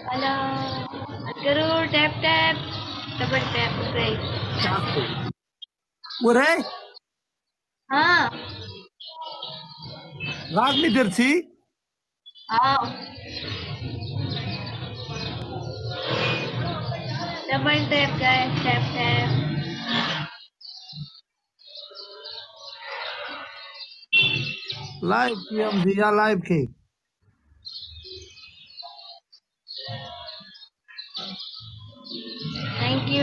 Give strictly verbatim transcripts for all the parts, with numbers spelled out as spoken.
हेलो करो tap tap double tap right ورې हाँ راغلی درسي आओ double tap guys tap tap لایو کې هم دی یا لایو کې thank you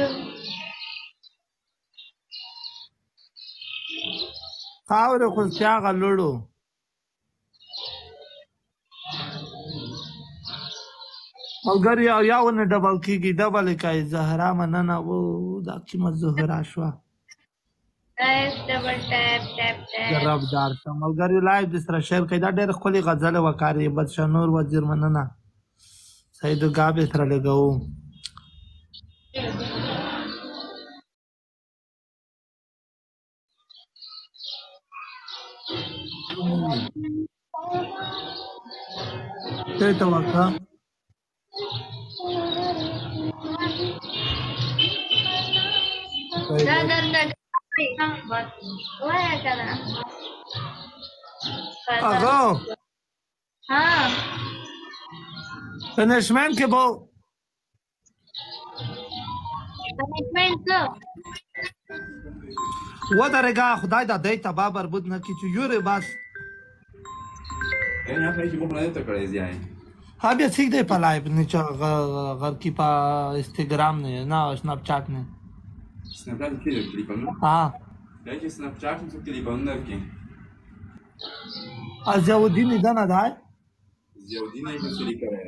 خاورې خو سیاغه لوړو ملګري او یا ونه ډبل کېږي ډبل یې کوي زهرا مننه و دا کومه زهرا شوه guys double tap tap tap جرابدار شه ملګري لایو د سره شیر کوي دا ډېره ښکلې غزله وه کاري بدشنور وزیر مننه سید ګابې سره لګوو څه ته وکړه دا درته بس وایا کنه هغه हाँ پنشمنټ کې به punishment लो ودرېږه خدای دا دی تباه بربود نه کړي چې یورې بس Io neanche ci può prendere con le ziai. हाँ बे सीख दे पा लाइव नीचे घर की पा इंस्टाग्राम ने ना स्नैपचैट ने Snapchat chiede il clip, no? हाँ Lei che Snapchat non so che li panda che. अजउद्दीन इधर ना था Ziaudina e questo di Carrera.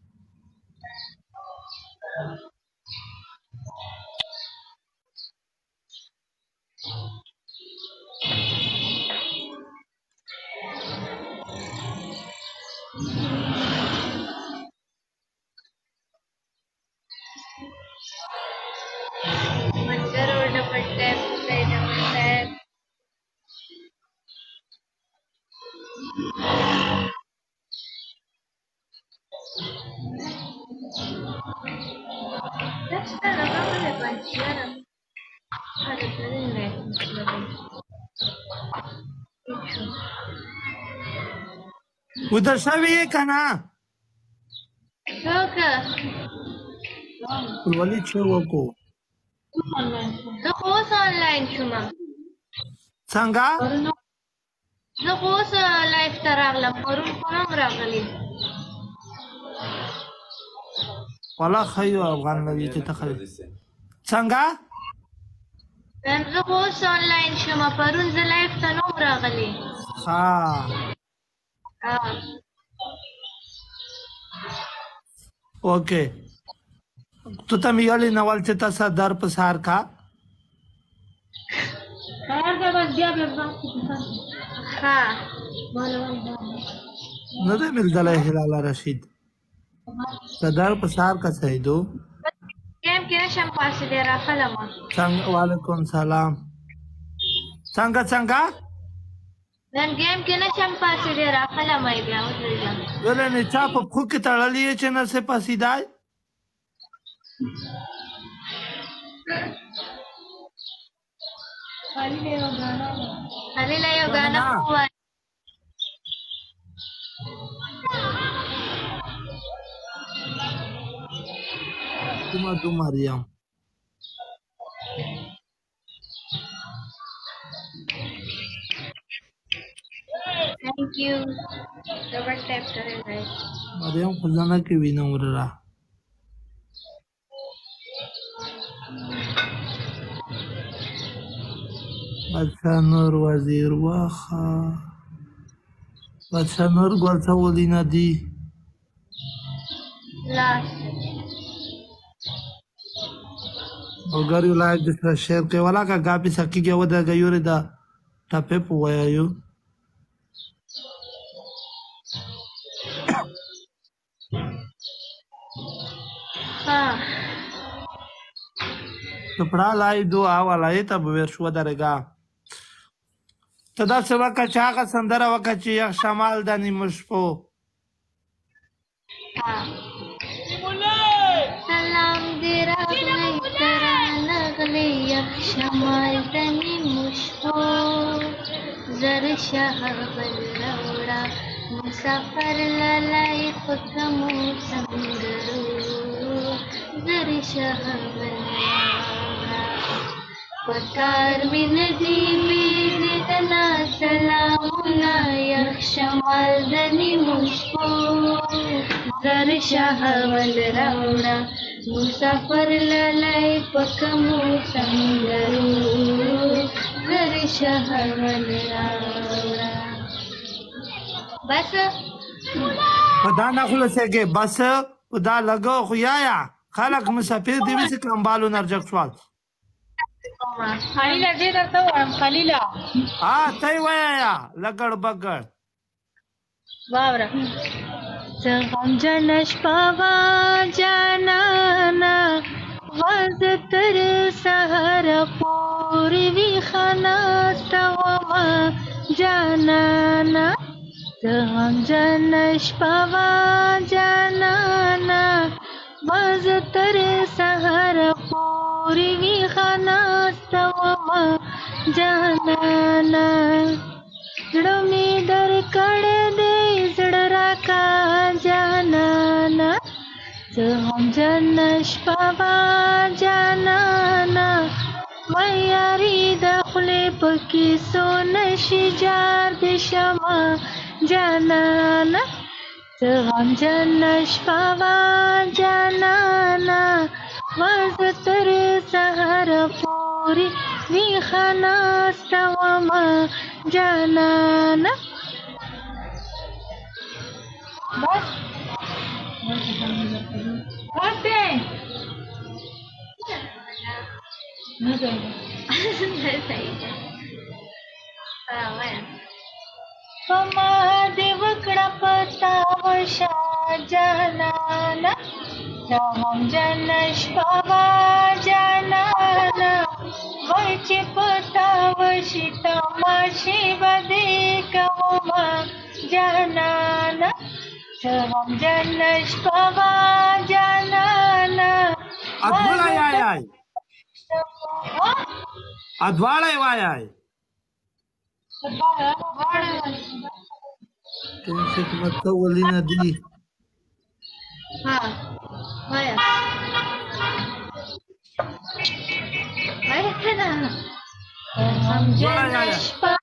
मत करो डबल टैप पे double tap Esta la vamos a planchar. Para tenerle. उधर सब ये कहना Soka. वली छे वो को زه خو اوس آنلاین شوم څنګه زه خو اوس لایف ته راغلم پرون خو هم راغلی والله خیو افغان لوي چې تخلي څنګه نن زه خو اوس آنلاین شوم پرون زه لایف ته نه وم راغلی ها اوکې تو ته مې یالي نوال چې تاسو در په سار کا خیر ده بس بیا بیا ها نه ده مل دلای هلال رشید صدر په سار کا سیدو گیم کې نشم پاسې دی راخلم څنګه وعلیکم سلام څنګه څنګه نن گیم کې نشم پاسې دی راخلم بیا ودرېږم ولې نه چا په خو کې تړلې چې نه سه پاسې دی خلیل یو غانا ووایه Tuma tu Mariam. Thank you. Double tap करें guys. Mariam खुजाना के बिना उड़ रहा. अच्छा नूर वजीर वाखा. अच्छा नूर गोलसा वली नदी. Last. अगर यू लाइक दिस शेयर के वाला का गापी सकी के वदा गयोरे दा टपे पुवाया यू हाँ कपड़ा लाई दो आ वाला ये तब वर्षवा दरेगा तदा सेवा का चाका संदरा वका ची एक शमाल दानी मुशपो हाँ راغلی یخ شمال د نیمو شپو زر شهبل راوړه مسافر لالی په کمو سندرو زر شهبل راوړه پکار مې ندي بېدنا سلامونه یخ شمال د نیمو شپو زر شهبل راوړه مسافر لالی په کمو سندرو زر شهبل راوړه. بس په دا نه خلاصېږي بس په دا لګو خو یایا خلک مسافر دي وسې کمبالو نرجک شوال خلیله دې درته وایم خلیله ها ته یې وایه لګړ بګړ واوره زه غمجنه شپه وه جانانه وزه تر سهاره پورې ویښه ناسته ومه جانانه زه غمجنه شپه وه جانانه وزه تر سهاره پورې ویښه ناسته ومه جانانه زړه مې درکړی دی زړه راکه جانانه زه غمجنه شپه وه جانانه ویاري د خولې په کیسو نشي جار د شمه جانانه زه غمجنه شپه وه جانانه وزه تر سهاره پورې ویښه ناسته ومه جانانه. بس بس دی نه دی په ما دې وکړه پتا وشه جانانه زه غمجنه شپه وه جانانه وای چې پتا وشي تماشې به دې کومه جانانه زه غمجنه شپه وه جانانه ادواړه یې وایای ادواړه یې وایای کوم خدمت ته ولې نه دي ها وایا وایا کنه غمجنه شپه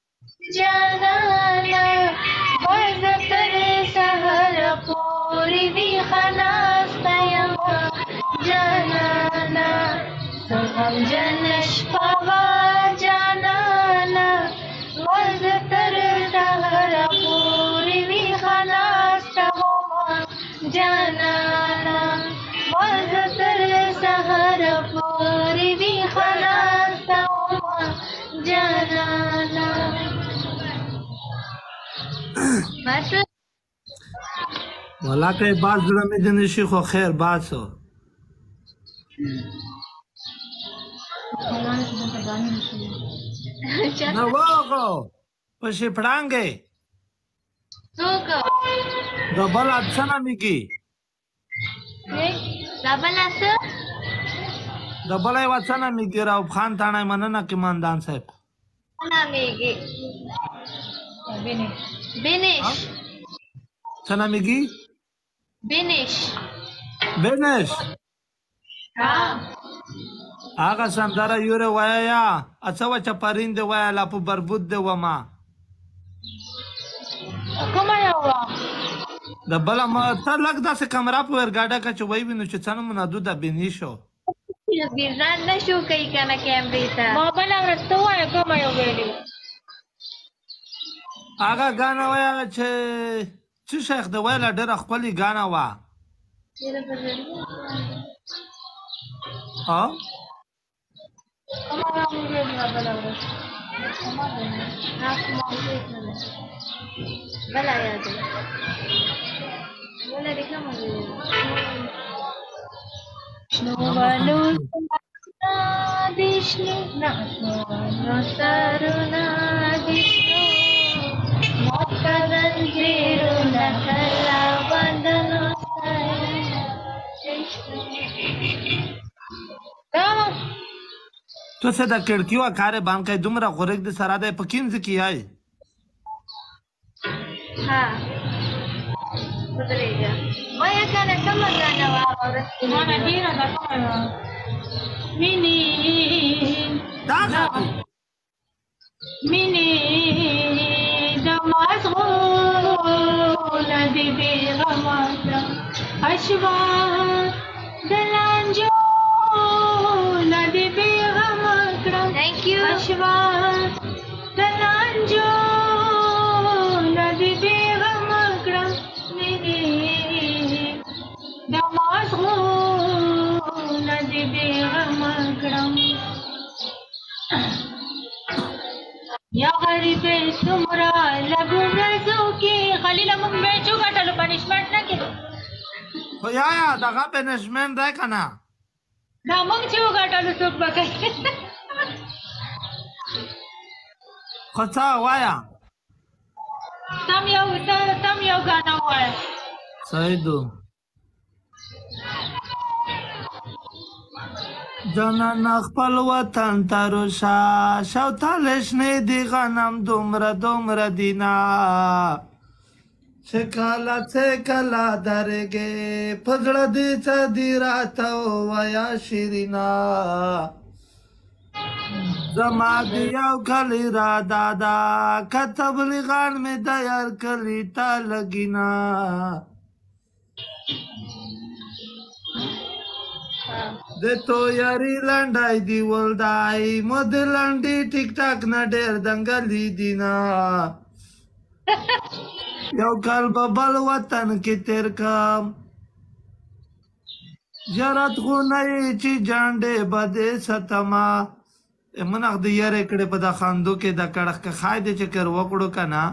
جانانه وزه تر سهاره پورې ویښه ناسته یمه جانانه زه غمجنه شپه وه جانانه وزه تر سهاره پورې ویښه ناسته ومه جانانه وزه تر سهاره پورې ویښه ناسته ومه جانانه. بس والا که باز زړه مې دې نشي خو خیر باسو نه واغو په شپړانګې څوک د بل اڅنه میږي دا بله څه د بل یې اڅنه میږي راو خان تاڼه مننه قماندان صاحب نامېږي بینش څنګه میږي بینش بینش ها هغه سندره یوره وایا اڅه وچه پرینده وایا لا په بربود دی وما کومه یو وه د بله ما ته لږ داسې کمره په ورګاډه که چې ویوینو چې څنګه منادو د بینیشو ځان نه شو کوي که نه کیمرې ته ما بله ورځ ته ووایه کومه یو ویلې هغه ګانه وایه چې څه شیخ د ویله ډېره ښکلې ګانه وه ها کومه یو ویلې بله ورځ بله یاد ده بله دې کومه شنو والو دې شنو نه شنو سرونه دې شنو موټه زنځیرونه کله بندنو سرونه تو څه د کړکیو کارې باندې دومره غورک د سره د پکین ځکه یای ها بدلېږه وایه کنه کومه ګانه واورس ما نه ډیره ده کومه مینې دا مینې د مازغو نه دې بېغمه کړم اشوا د لانجو نه دې بېغمه کړم Thank you. اشوا د لانجو نه دې بېغمه کړم مینې د مازغو نه دې بېغمه کړم یا غریبې څومره لږو ورځو کې خلیله موږ میچ وګټلو پنشمنټ نه کېدو خو یا یا دغه پنشمنټ دی که نه دا موږ چې وګټلو څوک به کوي خو څه وایه تم یو تم یو ګانا ووایه صحیح دو جانان خپل وطن تروشا شوتالش نه دی غنم دومره دومره دینا چه کالا چه کالا درگه پزړه دې څه دی راته ووایه شیرینا زما د یو کلی را دادا که تبلیغان مې د یار کلي ته لګینا د تو یاري لنډای دی ولدای مو د لنډي ټیک ټاک نه ډېر دنګلي دینا یو کال په بل وطن کې تیر کم زیارت خو نه یې چې جانډې بدې ستما منغ د یارې کړې په د خاندو کې د کړخ که خای دې چې کر وکړو که نه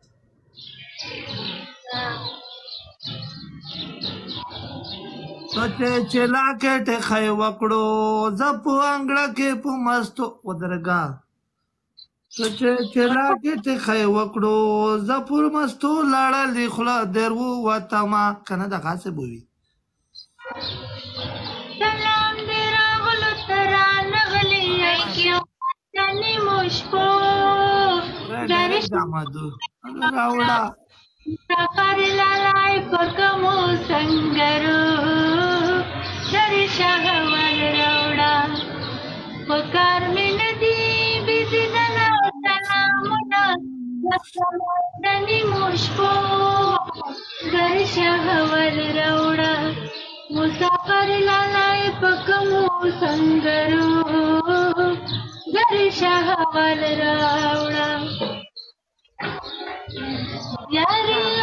تو چې چلا کې ټخی وکړو زه په انګړه کې په مستو ودرګا تو چې چلا کې ټخی وکړو زه پر مستو لاړلې خوله در ووتمه که نه دغه څه به وي سلام دې راغلو ته رانغلې وطنې مو شپو راوړه سفر لالی په کومو سنګرو درشه ول راوړه په کار مې نه دي بېزیدله سلامونه وطنې مو شپو درشه ول راوړه مسافر لالی په کومو سنګرو درشه ول راوړه یاري